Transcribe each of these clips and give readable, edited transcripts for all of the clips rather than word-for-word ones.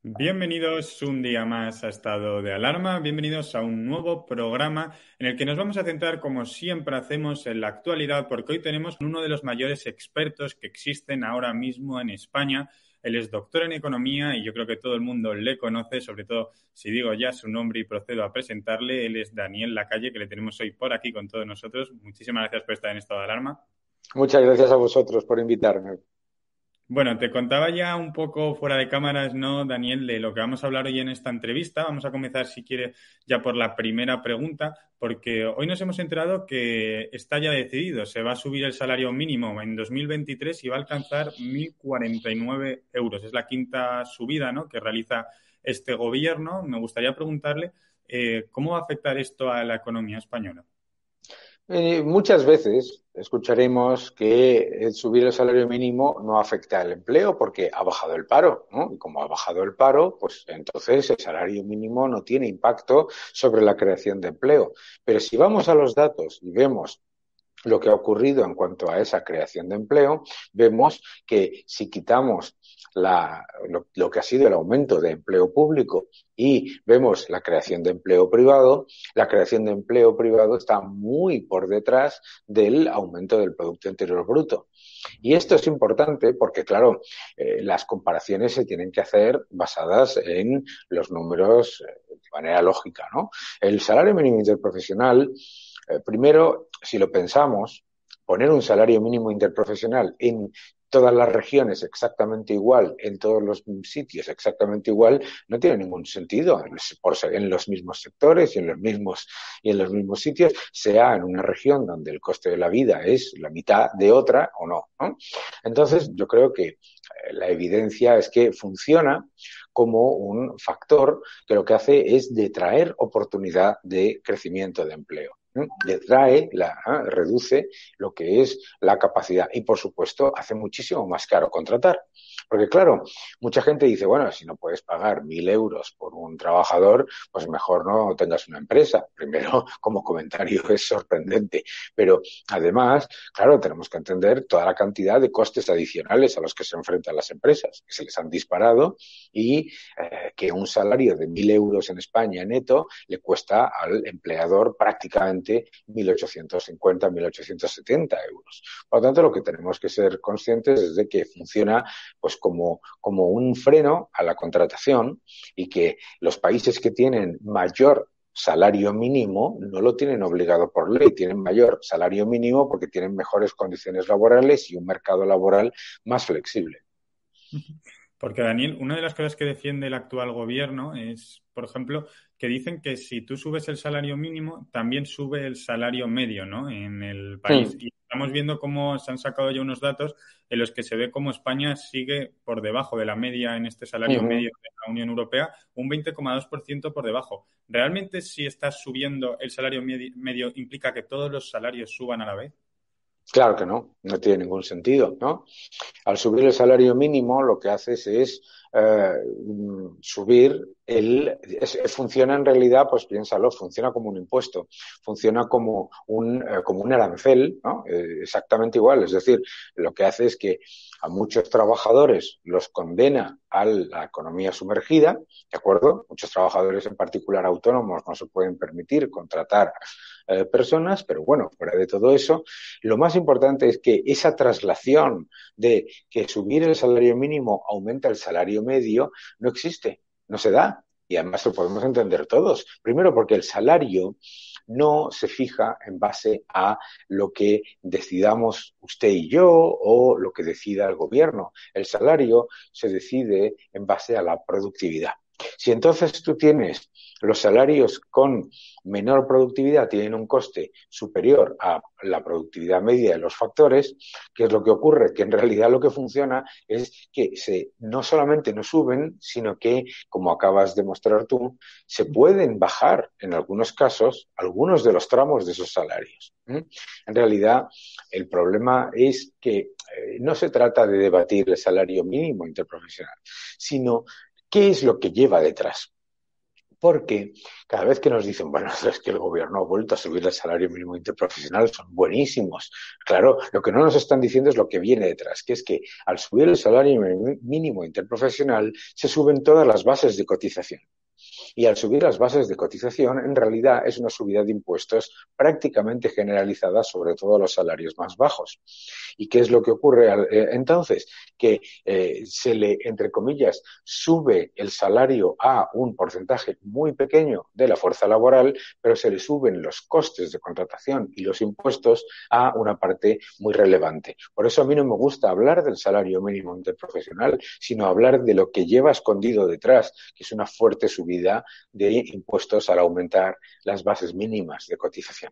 Bienvenidos un día más a Estado de Alarma, bienvenidos a un nuevo programa en el que nos vamos a centrar, como siempre hacemos, en la actualidad, porque hoy tenemos uno de los mayores expertos que existen ahora mismo en España. Él es doctor en economía y yo creo que todo el mundo le conoce, sobre todo si digo ya su nombre y procedo a presentarle. Él es Daniel Lacalle, que le tenemos hoy por aquí con todos nosotros. Muchísimas gracias por estar en Estado de Alarma. Muchas gracias a vosotros por invitarme. Bueno, te contaba ya un poco fuera de cámaras, ¿no, Daniel, de lo que vamos a hablar hoy en esta entrevista? Vamos a comenzar, si quieres, ya por la primera pregunta, porque hoy nos hemos enterado que está ya decidido, se va a subir el salario mínimo en 2023 y va a alcanzar 1.049 euros. Es la quinta subida, ¿no?, que realiza este gobierno. Me gustaría preguntarle, ¿cómo va a afectar esto a la economía española? Muchas veces escucharemos que el subir el salario mínimo no afecta al empleo porque ha bajado el paro, ¿no? Y como ha bajado el paro, pues entonces el salario mínimo no tiene impacto sobre la creación de empleo. Pero si vamos a los datos y vemos lo que ha ocurrido en cuanto a esa creación de empleo, vemos que si quitamos lo que ha sido el aumento de empleo público y vemos la creación de empleo privado, la creación de empleo privado está muy por detrás del aumento del Producto Interior Bruto. Y esto es importante porque, claro, las comparaciones se tienen que hacer basadas en los números de manera lógica, ¿no? El salario mínimo interprofesional, primero, si lo pensamos, poner un salario mínimo interprofesional en todas las regiones exactamente igual, en todos los sitios exactamente igual, no tiene ningún sentido en los mismos sectores y en los mismos sitios, sea en una región donde el coste de la vida es la mitad de otra o no, ¿no? Entonces, yo creo que la evidencia es que funciona como un factor que lo que hace es detraer oportunidad de crecimiento de empleo. Reduce lo que es la capacidad y, por supuesto, hace muchísimo más caro contratar. Porque, claro, mucha gente dice, bueno, si no puedes pagar 1.000 euros por un trabajador, pues mejor no tengas una empresa. Primero, como comentario, es sorprendente. Pero, además, claro, tenemos que entender toda la cantidad de costes adicionales a los que se enfrentan las empresas, que se les han disparado y que un salario de 1.000 euros en España neto le cuesta al empleador prácticamente 1.850, 1.870 euros. Por lo tanto, lo que tenemos que ser conscientes es de que funciona pues como un freno a la contratación y que los países que tienen mayor salario mínimo no lo tienen obligado por ley, tienen mayor salario mínimo porque tienen mejores condiciones laborales y un mercado laboral más flexible. Porque, Daniel, una de las cosas que defiende el actual gobierno es, por ejemplo, que dicen que si tú subes el salario mínimo, también sube el salario medio, ¿no?, en el país. Hmm. Y estamos viendo cómo se han sacado ya unos datos en los que se ve cómo España sigue por debajo de la media en este salario Uh-huh. medio de la Unión Europea, un 20,2% por debajo. ¿Realmente si estás subiendo el salario medio implica que todos los salarios suban a la vez? Claro que no, no tiene ningún sentido, ¿no? Al subir el salario mínimo, lo que haces es eh, subir funciona en realidad, pues piénsalo, funciona como un impuesto, funciona como un arancel, ¿no? Exactamente igual. Es decir, lo que hace es que a muchos trabajadores los condena a la economía sumergida, ¿de acuerdo? Muchos trabajadores, en particular autónomos, no se pueden permitir contratar personas, pero bueno, fuera de todo eso, lo más importante es que esa traslación de que subir el salario mínimo aumenta el salario medio no existe, no se da. Y además lo podemos entender todos. Primero porque el salario no se fija en base a lo que decidamos usted y yo o lo que decida el gobierno. El salario se decide en base a la productividad. Si entonces tú tienes los salarios con menor productividad, tienen un coste superior a la productividad media de los factores, ¿qué es lo que ocurre? Que en realidad lo que funciona es que no solamente no suben, sino que, como acabas de mostrar tú, se pueden bajar en algunos casos algunos de los tramos de esos salarios. En realidad, el problema es que no se trata de debatir el salario mínimo interprofesional, sino qué es lo que lleva detrás. Porque cada vez que nos dicen, bueno, es que el gobierno ha vuelto a subir el salario mínimo interprofesional, son buenísimos. Claro, lo que no nos están diciendo es lo que viene detrás, que es que al subir el salario mínimo interprofesional se suben todas las bases de cotización. Y al subir las bases de cotización, en realidad es una subida de impuestos prácticamente generalizada sobre todo los salarios más bajos. ¿Y qué es lo que ocurre entonces? Que se le, entre comillas, sube el salario a un porcentaje muy pequeño de la fuerza laboral, pero se le suben los costes de contratación y los impuestos a una parte muy relevante. Por eso a mí no me gusta hablar del salario mínimo interprofesional, sino hablar de lo que lleva escondido detrás, que es una fuerte subida de impuestos al aumentar las bases mínimas de cotización.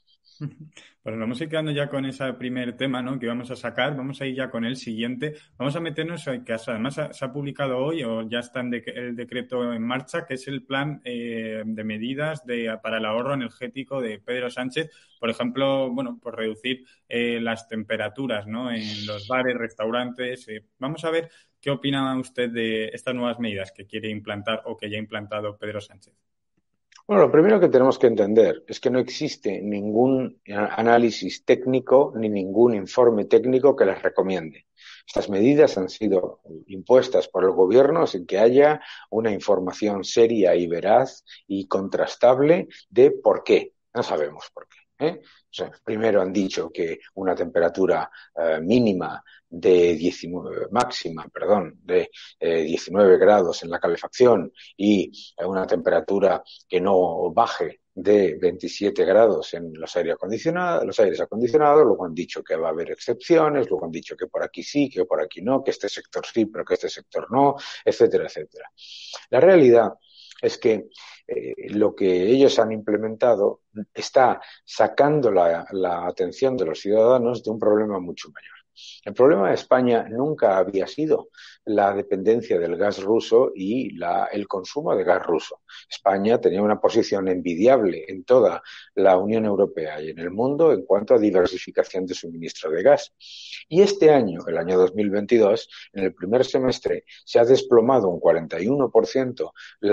Pues nos vamos a ir quedando ya con ese primer tema, ¿no?, que vamos a sacar. Vamos a ir ya con el siguiente. Vamos a meternos en que además se ha publicado hoy o ya está el decreto en marcha, que es el plan de medidas para el ahorro energético de Pedro Sánchez. Por ejemplo, bueno, pues reducir las temperaturas, ¿no?, en los bares, restaurantes. Vamos a ver qué opina usted de estas nuevas medidas que quiere implantar o que ya ha implantado Pedro Sánchez. Bueno, lo primero que tenemos que entender es que no existe ningún análisis técnico ni ningún informe técnico que las recomiende. Estas medidas han sido impuestas por el gobierno sin que haya una información seria y veraz y contrastable de por qué. No sabemos por qué, ¿eh? O sea, primero han dicho que una temperatura mínima de 19, máxima, perdón, de 19 grados en la calefacción y una temperatura que no baje de 27 grados en los aires acondicionados, luego han dicho que va a haber excepciones, luego han dicho que por aquí sí, que por aquí no, que este sector sí, pero que este sector no, etcétera, etcétera. La realidad es que lo que ellos han implementado está sacando la atención de los ciudadanos de un problema mucho mayor. El problema de España nunca había sido la dependencia del gas ruso y el consumo de gas ruso. España tenía una posición envidiable en toda la Unión Europea y en el mundo en cuanto a diversificación de suministro de gas. Y este año, el año 2022, en el primer semestre, se ha desplomado un 41%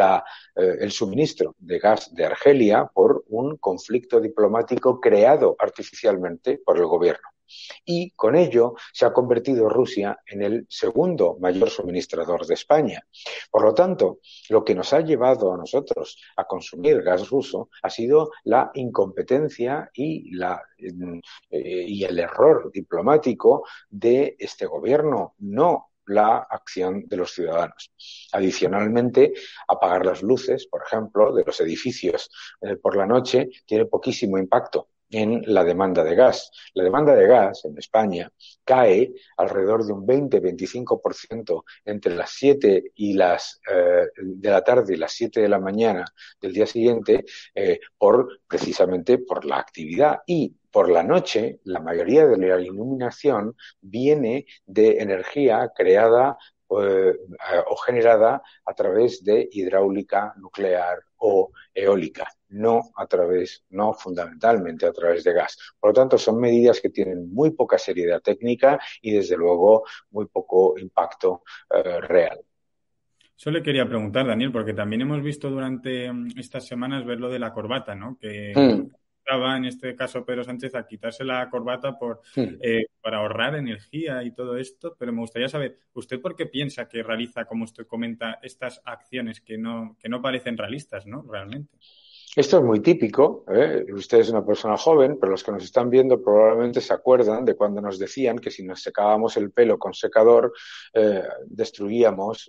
el suministro de gas de Argelia por un conflicto diplomático creado artificialmente por el gobierno. Y con ello se ha convertido Rusia en el segundo mayor suministrador de España. Por lo tanto, lo que nos ha llevado a nosotros a consumir gas ruso ha sido la incompetencia y el error diplomático de este gobierno, no la acción de los ciudadanos. Adicionalmente, apagar las luces, por ejemplo, de los edificios por la noche tiene poquísimo impacto en la demanda de gas. La demanda de gas en España cae alrededor de un 20-25% entre las 7 de la tarde y las 7 de la mañana del día siguiente, precisamente por la actividad. Y por la noche, la mayoría de la iluminación viene de energía creada o generada a través de hidráulica, nuclear o eólica, no fundamentalmente a través de gas. Por lo tanto, son medidas que tienen muy poca seriedad técnica y, desde luego, muy poco impacto real. Eso le quería preguntar, Daniel, porque también hemos visto durante estas semanas ver lo de la corbata, ¿no? Que estaba, en este caso, Pedro Sánchez a quitarse la corbata para ahorrar energía y todo esto, pero me gustaría saber, ¿usted por qué piensa que realiza, como usted comenta, estas acciones que no parecen realistas, ¿no?, realmente? Esto es muy típico, ¿eh? Usted es una persona joven, pero los que nos están viendo probablemente se acuerdan de cuando nos decían que si nos secábamos el pelo con secador, destruíamos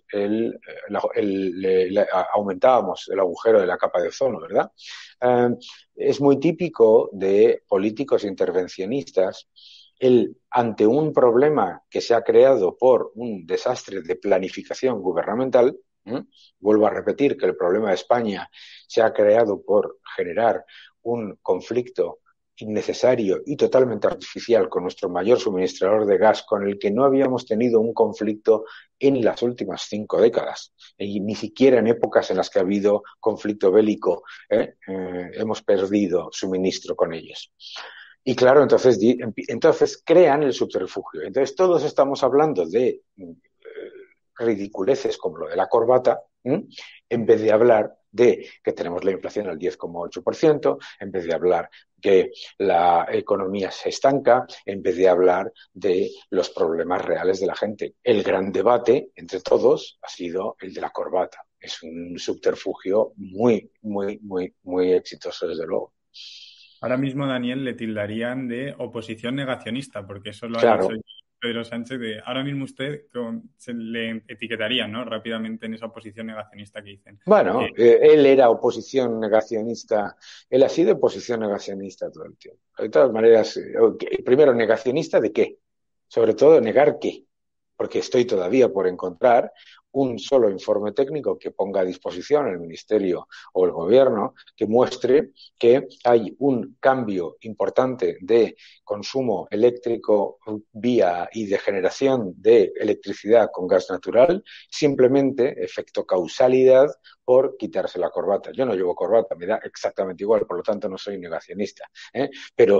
aumentábamos el agujero de la capa de ozono, ¿verdad? Es muy típico de políticos intervencionistas ante un problema que se ha creado por un desastre de planificación gubernamental. Vuelvo a repetir que el problema de España se ha creado por generar un conflicto innecesario y totalmente artificial con nuestro mayor suministrador de gas, con el que no habíamos tenido un conflicto en las últimas 5 décadas, y ni siquiera en épocas en las que ha habido conflicto bélico hemos perdido suministro con ellos. Y claro, entonces crean el subterfugio. Entonces todos estamos hablando de ridiculeces como lo de la corbata, en vez de hablar de que tenemos la inflación al 10,8%, en vez de hablar que la economía se estanca, en vez de hablar de los problemas reales de la gente. El gran debate entre todos ha sido el de la corbata. Es un subterfugio muy, muy, muy, muy exitoso, desde luego. Ahora mismo, Daniel, le tildarían de oposición negacionista, porque eso lo ha dicho Claro. Pedro Sánchez. Ahora mismo usted se le etiquetaría, ¿no? Rápidamente en esa oposición negacionista que dicen. Bueno, él era oposición negacionista, él ha sido oposición negacionista todo el tiempo. De todas maneras, primero, negacionista de qué, sobre todo negar qué, porque estoy todavía por encontrar un solo informe técnico que ponga a disposición el Ministerio o el Gobierno que muestre que hay un cambio importante de consumo eléctrico vía y de generación de electricidad con gas natural, simplemente efecto causalidad por quitarse la corbata. Yo no llevo corbata, me da exactamente igual, por lo tanto no soy negacionista, ¿eh? Pero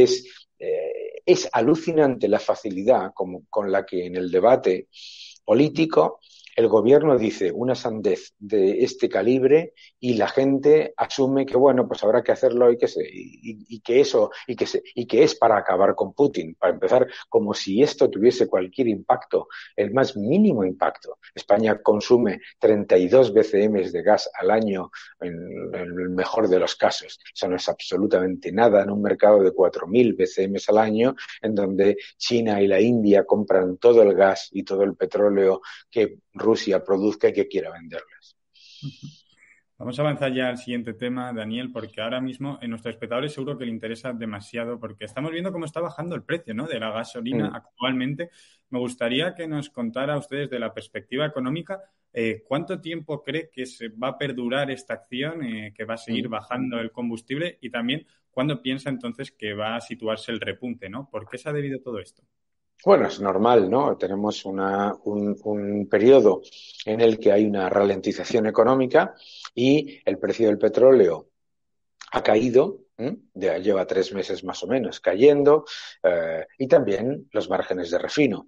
es alucinante la facilidad con la que en el debate político el gobierno dice una sandez de este calibre y la gente asume que bueno, pues habrá que hacerlo y que eso y que es para acabar con Putin, para empezar, como si esto tuviese cualquier impacto, el más mínimo impacto. España consume 32 BCM de gas al año en el mejor de los casos. Eso no es absolutamente nada en un mercado de 4.000 BCM al año, en donde China y la India compran todo el gas y todo el petróleo que Rusia produzca y que quiera venderles. Vamos a avanzar ya al siguiente tema, Daniel, porque ahora mismo en nuestros espectadores seguro que le interesa demasiado, porque estamos viendo cómo está bajando el precio, ¿no?, de la gasolina actualmente. Me gustaría que nos contara a ustedes de la perspectiva económica, cuánto tiempo cree que se va a perdurar esta acción, que va a seguir bajando el combustible, y también cuándo piensa entonces que va a situarse el repunte, ¿no? ¿Por qué se ha debido todo esto? Bueno, es normal, ¿no? Tenemos un periodo en el que hay una ralentización económica y el precio del petróleo ha caído, lleva 3 meses más o menos cayendo, y también los márgenes de refino.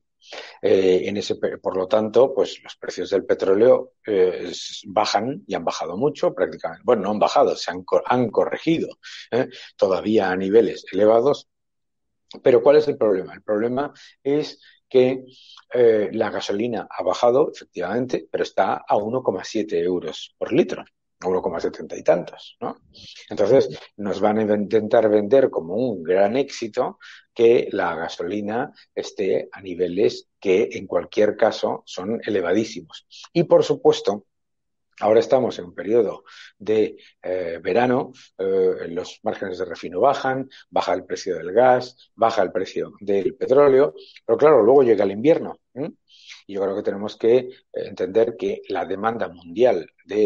Por lo tanto, pues los precios del petróleo bajan y han bajado mucho prácticamente. Bueno, no han bajado, han corregido, todavía a niveles elevados. Pero ¿cuál es el problema? El problema es que la gasolina ha bajado, efectivamente, pero está a 1,7 euros por litro, a 1,70 y tantos, ¿no? Entonces, nos van a intentar vender como un gran éxito que la gasolina esté a niveles que, en cualquier caso, son elevadísimos. Y, por supuesto, ahora estamos en un periodo de verano, los márgenes de refino bajan, baja el precio del gas, baja el precio del petróleo, pero claro, luego llega el invierno. Y yo creo que tenemos que entender que la demanda mundial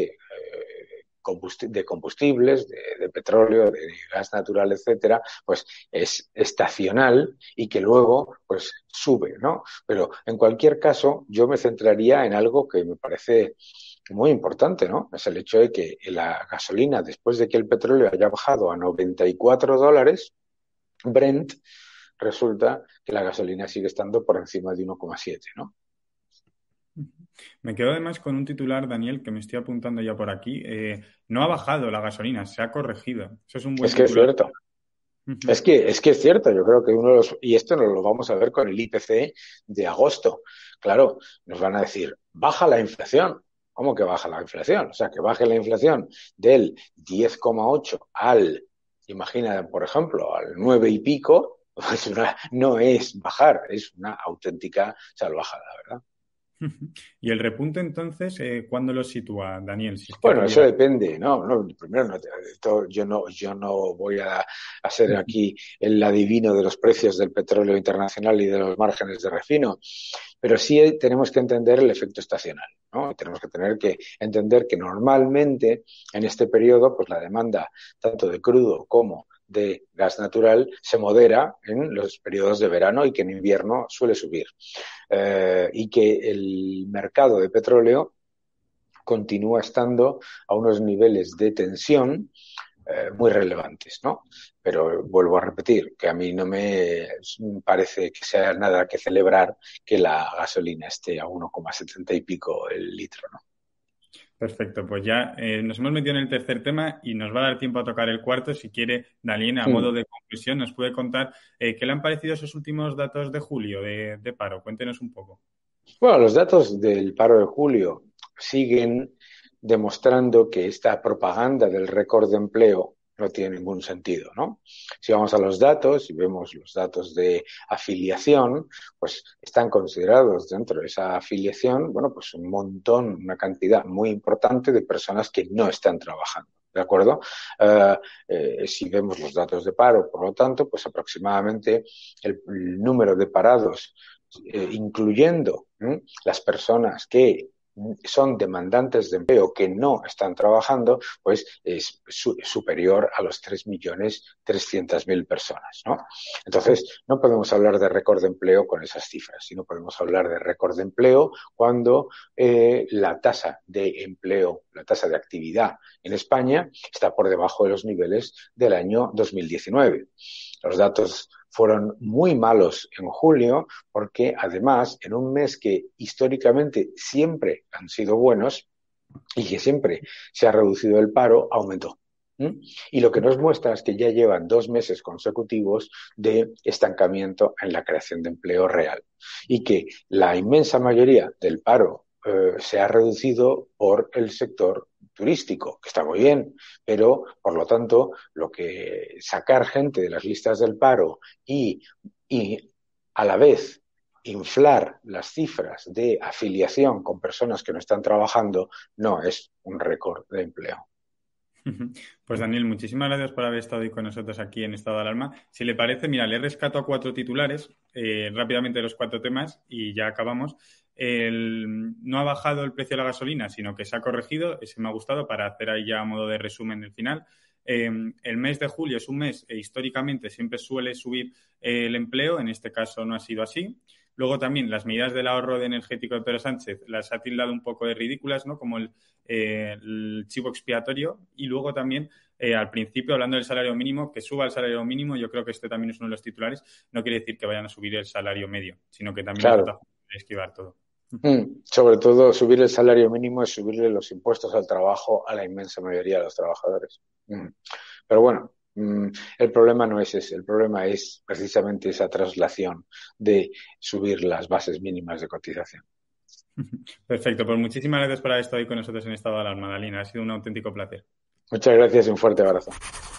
de combustibles, de petróleo, de gas natural, etcétera, pues es estacional y que luego pues sube, ¿no? Pero en cualquier caso, yo me centraría en algo que me parece muy importante, ¿no? Es el hecho de que la gasolina, después de que el petróleo haya bajado a $94, Brent, resulta que la gasolina sigue estando por encima de 1,7, ¿no? Me quedo además con un titular, Daniel, que me estoy apuntando ya por aquí. No ha bajado la gasolina, se ha corregido. Eso es un buen Es que es titular. cierto. Es que es cierto, yo creo que y esto nos lo vamos a ver con el IPC de agosto. Claro, nos van a decir, baja la inflación. ¿Cómo que baja la inflación? O sea, que baje la inflación del 10,8 imagina, por ejemplo, al 9 y pico, pues no es bajar, es una auténtica salvajada, ¿verdad? Y el repunte, entonces, ¿cuándo lo sitúa, Daniel? Si es que Bueno, eso tuviera. depende, ¿no? Primero, yo no voy a ser aquí el adivino de los precios del petróleo internacional y de los márgenes de refino, pero sí tenemos que entender el efecto estacional, ¿no? Tenemos que tener que entender que normalmente en este periodo, pues la demanda tanto de crudo como de gas natural se modera en los periodos de verano y que en invierno suele subir. Y que el mercado de petróleo continúa estando a unos niveles de tensión muy relevantes, ¿no? Pero vuelvo a repetir que a mí no me parece que sea nada que celebrar que la gasolina esté a 1,70 y pico el litro, ¿no? Perfecto, pues ya nos hemos metido en el tercer tema y nos va a dar tiempo a tocar el cuarto. Si quiere, Dalina, a modo Mm. de conclusión, nos puede contar qué le han parecido esos últimos datos de julio de paro. Cuéntenos un poco. Bueno, los datos del paro de julio siguen demostrando que esta propaganda del récord de empleo no tiene ningún sentido, ¿no? Si vamos a los datos y vemos los datos de afiliación, pues están considerados dentro de esa afiliación, bueno, pues un montón, una cantidad muy importante de personas que no están trabajando. ¿De acuerdo? Si vemos los datos de paro, por lo tanto, pues aproximadamente el número de parados incluyendo las personas que son demandantes de empleo que no están trabajando, pues es superior a los 3.300.000 personas, ¿no? Entonces, no podemos hablar de récord de empleo con esas cifras, sino podemos hablar de récord de empleo cuando la tasa de empleo, la tasa de actividad en España está por debajo de los niveles del año 2019. Los datos fueron muy malos en julio porque además en un mes que históricamente siempre han sido buenos y que siempre se ha reducido el paro, aumentó. Y lo que nos muestra es que ya llevan 2 meses consecutivos de estancamiento en la creación de empleo real y que la inmensa mayoría del paro se ha reducido por el sector turístico, que está muy bien, pero por lo tanto, lo que sacar gente de las listas del paro y a la vez inflar las cifras de afiliación con personas que no están trabajando no es un récord de empleo. Pues Daniel, muchísimas gracias por haber estado hoy con nosotros aquí en Estado de Alarma. Si le parece, mira, le rescato a 4 titulares, rápidamente los 4 temas y ya acabamos. No ha bajado el precio de la gasolina, sino que se ha corregido. Ese me ha gustado para hacer ahí ya a modo de resumen el final. El mes de julio es un mes, históricamente siempre suele subir el empleo, en este caso no ha sido así. Luego también las medidas del ahorro de energético de Pedro Sánchez las ha tildado un poco de ridículas, ¿no? Como el chivo expiatorio. Y luego también, al principio, hablando del salario mínimo, que suba el salario mínimo, yo creo que este también es uno de los titulares, no quiere decir que vayan a subir el salario medio, sino que también les Claro. falta esquivar todo. Sobre todo, subir el salario mínimo es subirle los impuestos al trabajo a la inmensa mayoría de los trabajadores. Pero bueno, el problema no es ese, el problema es precisamente esa traslación de subir las bases mínimas de cotización. Perfecto, pues muchísimas gracias por haber estado hoy con nosotros en Estado de Alarma, Dalina. Ha sido un auténtico placer. Muchas gracias y un fuerte abrazo.